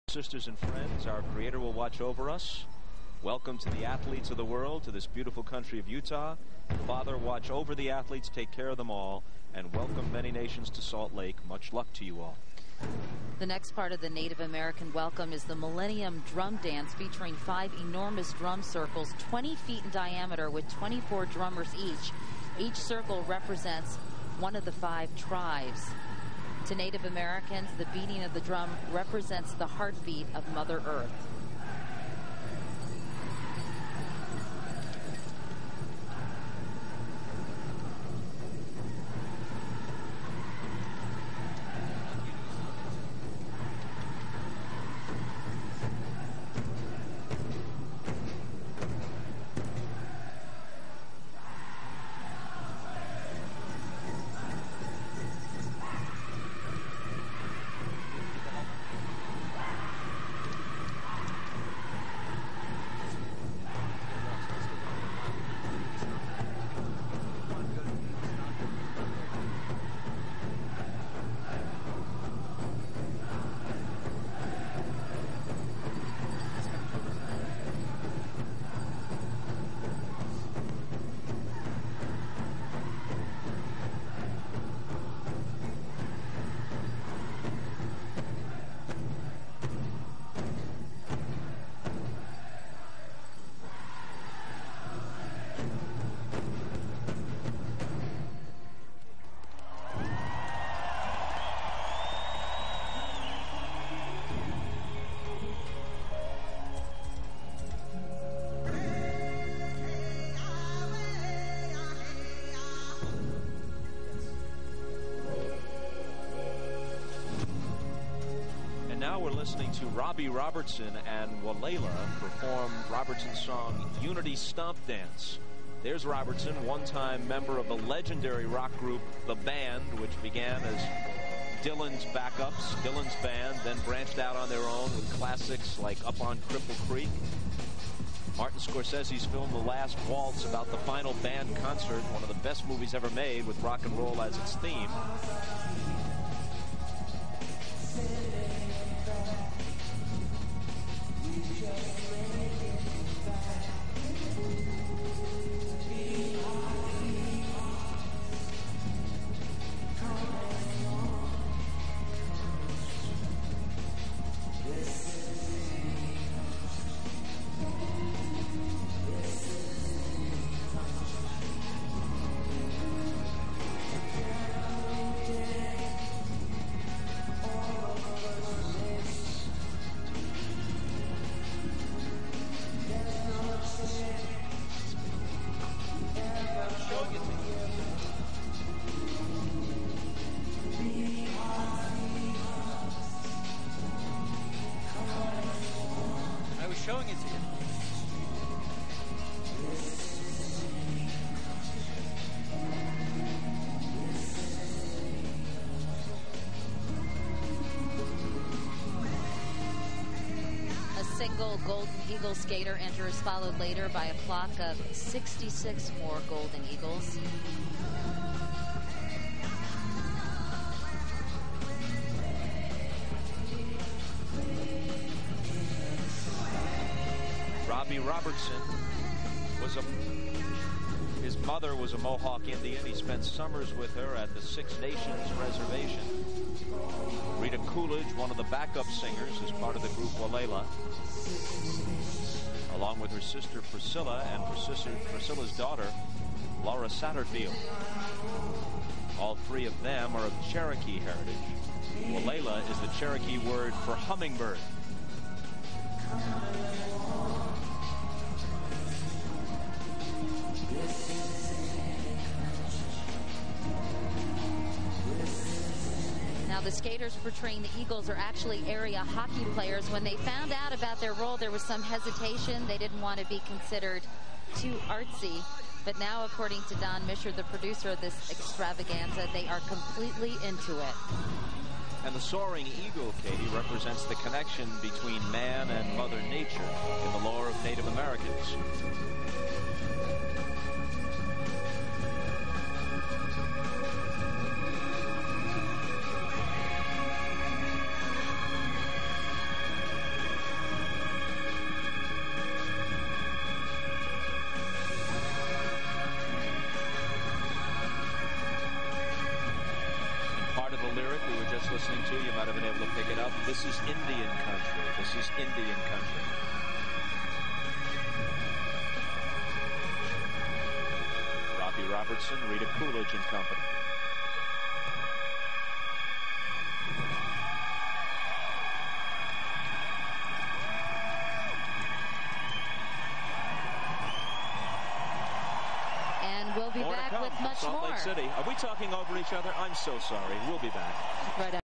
Sisters and friends, our Creator will watch over us. Welcome to the athletes of the world, to this beautiful country of Utah. Father, watch over the athletes, take care of them all, and welcome many nations to Salt Lake. Much luck to you all. The next part of the Native American welcome is the Millennium Drum Dance, featuring 5 enormous drum circles 20 feet in diameter with 24 drummers each. Each circle represents one of the 5 tribes. To Native Americans, the beating of the drum represents the heartbeat of Mother Earth. We're listening to Robbie Robertson and Walela perform Robertson's song Unity Stomp Dance. There's Robertson, one-time member of the legendary rock group The Band, which began as Dylan's backups, Dylan's band, then branched out on their own with classics like Up on Cripple Creek. Martin Scorsese's film The Last Waltz about the final band concert, one of the best movies ever made with rock and roll as its theme. Showing it to you. A single Golden Eagle skater enters, followed later by a flock of 66 more Golden Eagles. Robbie Robertson his mother was a Mohawk Indian. He spent summers with her at the Six Nations Reservation. Rita Coolidge, one of the backup singers, is part of the group Walela, along with her sister Priscilla and Priscilla's daughter, Laura Satterfield. All 3 of them are of Cherokee heritage. Walela is the Cherokee word for hummingbird. Now, the skaters portraying the Eagles are actually area hockey players. When they found out about their role, there was some hesitation. They didn't want to be considered too artsy. But now, according to Don Mischer, the producer of this extravaganza, they are completely into it. And the soaring eagle, Katie, represents the connection between man and Mother Nature in the lore of Native Americans. lyric we were just listening to, you might have been able to pick it up. This is Indian country. This is Indian country. Robbie Robertson, Rita Coolidge and company. We'll be back with much more. Salt Lake City. Are we talking over each other? I'm so sorry. We'll be back. Right.